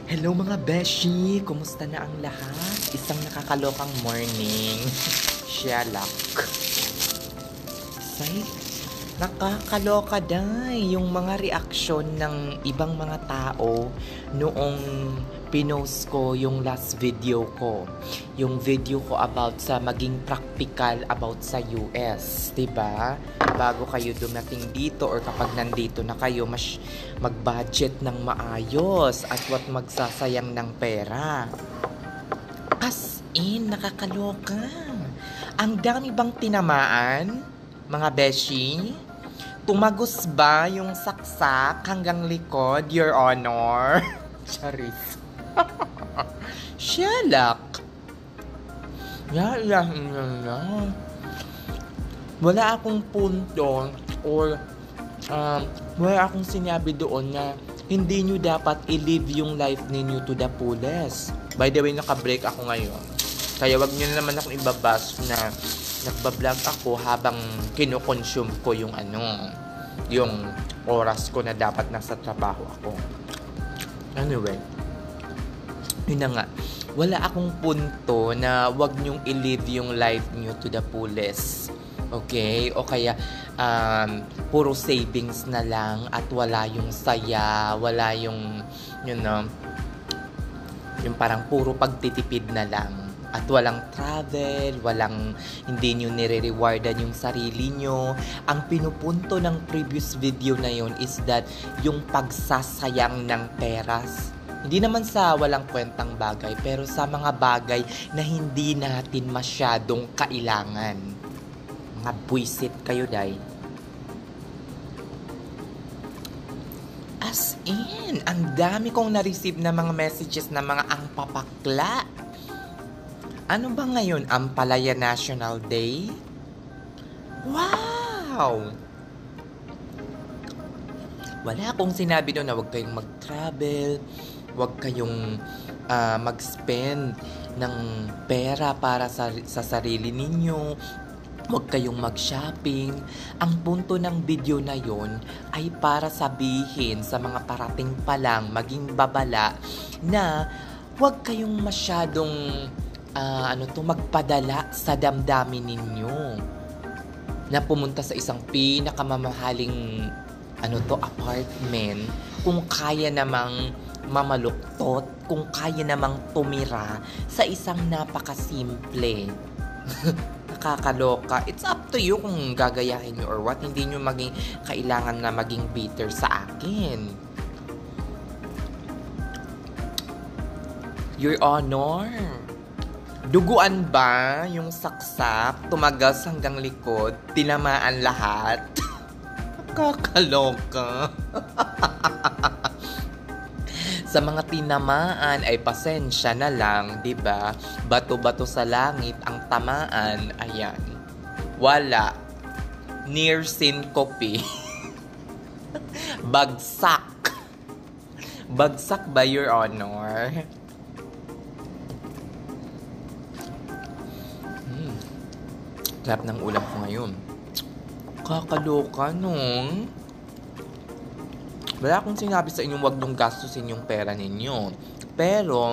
Hello mga beshi! Kumusta na ang lahat? Isang nakakalokang morning. Shyalak. Say, nakakaloka day yung mga reaksyon ng ibang mga tao noong pinost ko yung last video ko. Yung video ko about sa maging practical about sa US. Diba? Bago kayo dumating dito or kapag nandito na kayo, mag-budget ng maayos at what magsasayang ng pera. As in, nakakaloka. Ang dami bang tinamaan, mga beshi? Tumagos ba yung saksak hanggang likod, Your Honor? Charis. Shyalak. Wala akong punto or wala akong sinabi doon na hindi nyo dapat i-live yung life ninyo to the fullest. By the way, naka-break ako ngayon. Kaya wag nyo na naman akong ibabas na nagbablog ako habang kinoconsume ko yung yung oras ko na dapat nasa trabaho ako. Anyway, yun na nga. Wala akong punto na wag nyong i-live yung life nyo to the fullest. Okay? O kaya, puro savings na lang at wala yung saya, wala yung, yung parang puro pagtitipid na lang. At walang travel, hindi nyo nire-rewardan yung sarili nyo. Ang pinupunto ng previous video na yun is that yung pagsasayang ng peras. Hindi naman sa walang kwentang bagay, pero sa mga bagay na hindi natin masyadong kailangan. Mga buisit kayo, day. As in, ang dami kong na-receive na mga messages na mga ang papakla. Ano ba ngayon? Ampalaya National Day? Wow! Wala akong sinabi doon na huwag kayong mag-travel, huwag kayong mag-spend ng pera para sa sarili ninyo, huwag kayong mag-shopping. Ang punto ng video na yon ay para sabihin sa mga parating pa lang, maging babala, na huwag kayong masyadong magpadala sa damdamin ninyo na pumunta sa isang pinakamamahaling apartment kung kaya namang mamaluktot, kung kaya namang tumira sa isang napakasimple. Nakakaloka. It's up to you kung gagayahin nyo or what. Hindi nyo kailangan na maging bitter sa akin. Your Honor, duguan ba yung saksak, tumagas hanggang likod, tinamaan lahat? Kakaloka. Sa mga tinamaan ay pasensya na lang, 'di ba? Bato-bato sa langit ang tamaan, ayan. Wala. Near syncope. Bagsak. Bagsak ba, Your Honor? Sarap ng ulam ko ngayon. Kakaloka, nung. Wala akong sinabi sa inyong wag nung gastusin yung pera ninyo. Pero,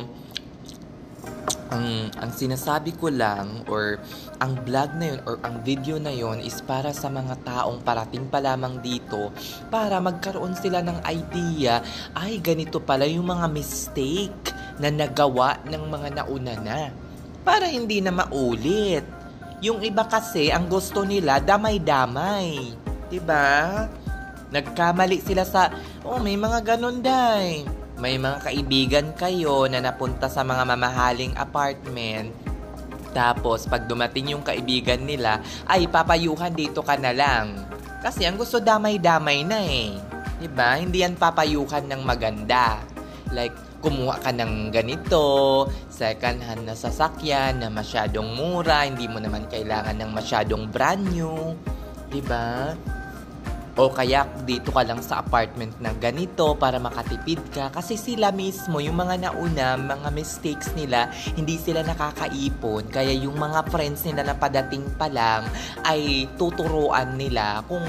ang sinasabi ko lang, or ang vlog na yun, or ang video na yun, is para sa mga taong parating pa lamang dito, para magkaroon sila ng idea, ay ganito pala yung mga mistake na nagawa ng mga nauna na. Para hindi na maulit. Yung iba kasi, ang gusto nila, damay-damay. Diba? Nagkamali sila may mga ganun, day. May mga kaibigan kayo na napunta sa mga mamahaling apartment. Tapos, pag dumating yung kaibigan nila, ay papayuhan dito ka na lang. Kasi ang gusto damay-damay na eh. Diba? Hindi yan papayuhan ng maganda. Like, kumuha ka ng ganito, second hand na sasakyan na masyadong mura, hindi mo naman kailangan ng masyadong brand new, diba? O kaya dito ka lang sa apartment na ganito para makatipid ka kasi sila mismo, yung mga nauna, mga mistakes nila, hindi sila nakakaipon, kaya yung mga friends nila na padating pa lang ay tuturuan nila kung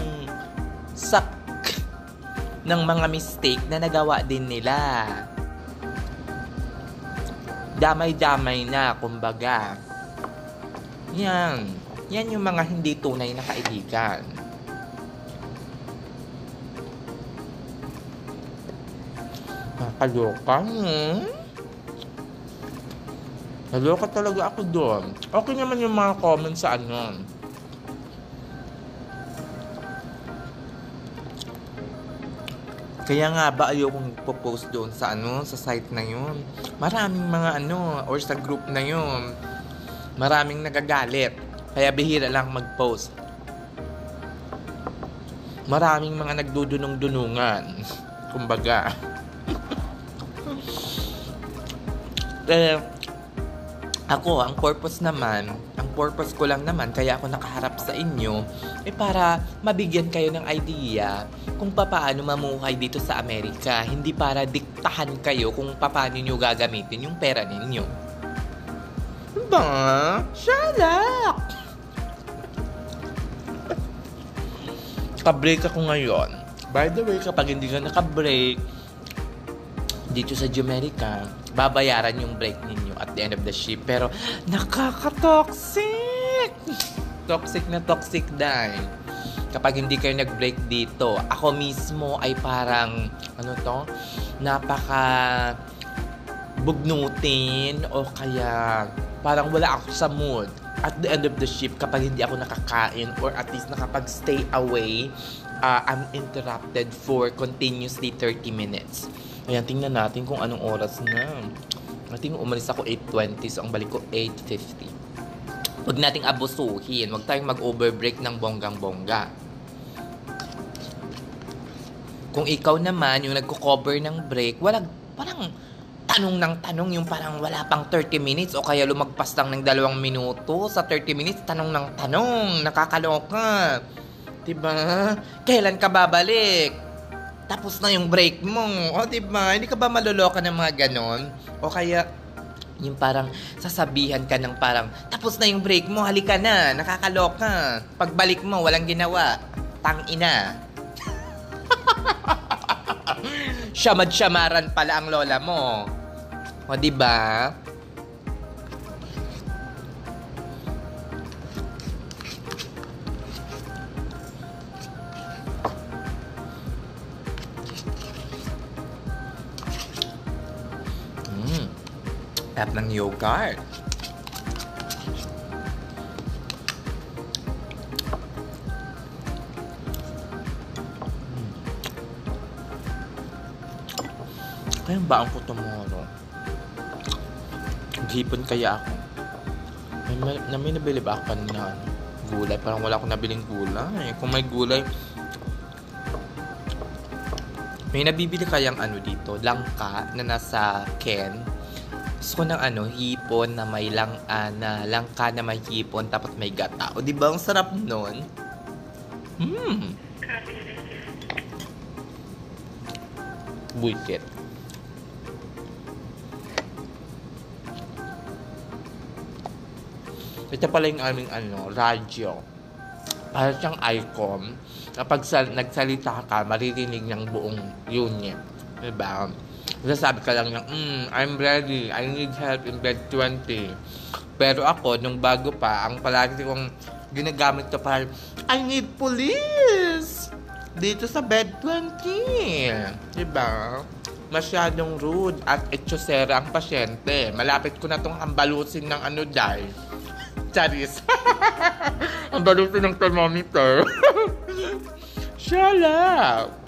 ng mga mistake na nagawa din nila. damay-damay na, kumbaga. Yan. Yan yung mga hindi tunay na kaibigan. Nakaloka, naloka talaga ako doon. Okay naman yung mga comments sa ano. Kaya nga ba ayokong post doon sa ano, sa site na yun. Maraming mga ano, or sa group na yun. Maraming nagagalit. Kaya bihira lang mag-post. Maraming mga nagdudunong-dunungan. Kumbaga. Ako, ang purpose ko lang naman, kaya ako nakaharap sa inyo, para mabigyan kayo ng idea kung paano mamuhay dito sa Amerika. Hindi para diktahan kayo kung paano nyo gagamitin yung pera ninyo. Ba? Shut up! Naka-break ako ngayon. By the way, kapag hindi ka naka-break dito sa Jamaica, babayaran yung break ninyo at the end of the shift. Pero nakaka-toxic! Toxic dahil kapag hindi kayo nag-break dito, ako mismo ay parang napaka bugnutin o kaya parang wala ako sa mood at the end of the shift kapag hindi ako nakakain or at least nakapag-stay away uninterrupted for continuously 30 minutes. Ayan, tingnan natin kung anong oras na. I think umalis ako 8:20, so ang balik ko 8:50. Huwag nating abusuhin. Huwag tayong mag-overbreak ng bonggang-bongga. Kung ikaw naman, yung nagko-cover ng break, parang tanong ng tanong, yung parang wala pang 30 minutes o kaya lumagpas lang ng 2 minuto sa 30 minutes, tanong ng tanong, nakakaloka. Diba? Kailan ka babalik? Tapos na yung break mo. O, diba? Hindi ka ba maloloka ng mga ganon? O kaya, yung parang sasabihan ka ng parang, tapos na yung break mo, halika na, nakakaloka. Pagbalik mo, walang ginawa. Tangina. Syamad-syamaran pala ang lola mo. O, diba? At ng yogurt. Kaya baon ko tomorrow. Hipon kaya ako. May nabili ba ako na gulay? Parang wala akong nabiling gulay. Kung may gulay, may nabibili kayang dito, langka na nasa can. Gusto ko ng hipon na may langka na may hipon tapos may gata. O diba ang sarap nun? Buisit. Ito pala yung aming radyo. Para siyang icon. Kapag nagsalita ka, maririnig ng buong unit. Diba? Sasabi ka lang ng, I'm ready, I need help in bed 20. Pero ako, nung bago pa, ang palagi kong ginagamit ko para, I need police! Dito sa bed 20. Diba? Masyadong rude at etsyosera ang pasyente. Malapit ko na tong ambalusin ng dahil. Charis. Ambalusin ng thermometer. Shut up!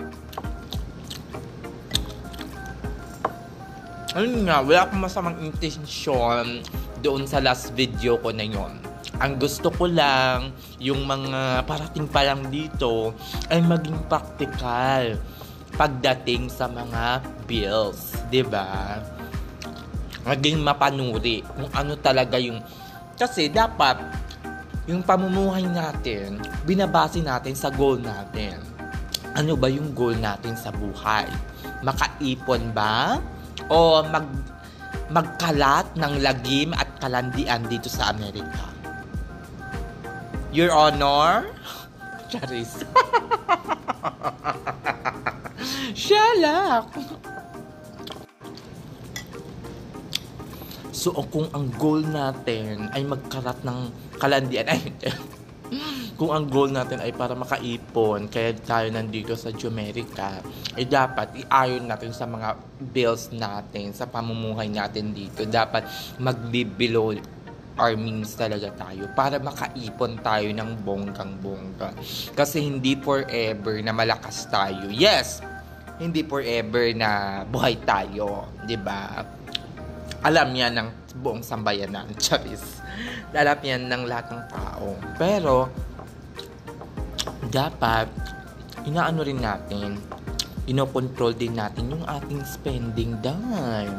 Ayun nga, wala akong masamang intensyon doon sa last video ko na yon. Ang gusto ko lang, yung mga parating pa lang dito, ay maging practical pagdating sa mga bills. Diba? Maging mapanuri kung ano talaga yung... Kasi dapat, yung pamumuhay natin, binabase natin sa goal natin. Ano ba yung goal natin sa buhay? Makaipon ba? O magkalat ng lagim at kalandian dito sa Amerika? Your Honor? Charis. Shut up! So kung ang goal natin ay magkarat ng kalandian, ay kung ang goal natin ay para makaipon, kaya tayo nandito sa Jumerica, ay dapat i-ayon natin sa mga bills natin, sa pamumuhay natin dito. Dapat mag-below our means talaga tayo para makaipon tayo ng bonggang-bongga. Kasi hindi forever na malakas tayo. Yes! Hindi forever na buhay tayo. 'Di ba? Alam yan ng buong sambayanan. Charis. Alam yan ng lahat ng tao. Pero, dapat, inaano rin natin, inocontrol din natin yung ating spending dahil.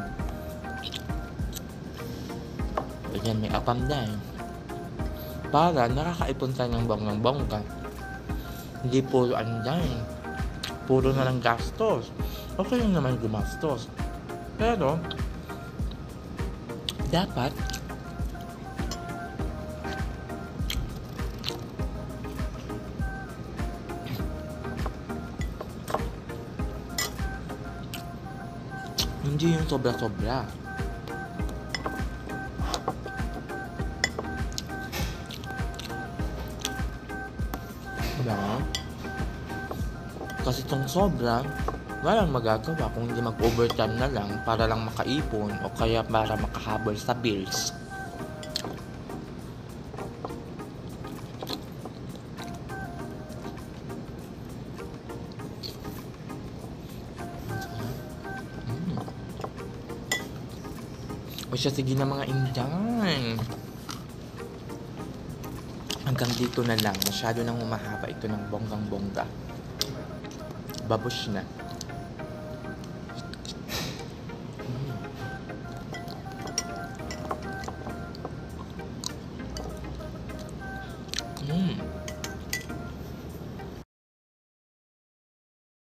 Ayan, may apam na eh. Para nakakaipon tayo ng bonggang-bongga. Hindi puro dahil. Puro na lang gastos. Okay lang naman gumastos. Pero, dapat hindi yung sobra-sobra. Diba? Kasi itong sobra, walang magagawa kung hindi mag-overtime na lang para lang makaipon o kaya para makahabol sa bills. O siya, sige na mga inday. Hanggang dito na lang. Masyado nang humahaba ito ng bonggang-bongga. Babush na. Mm.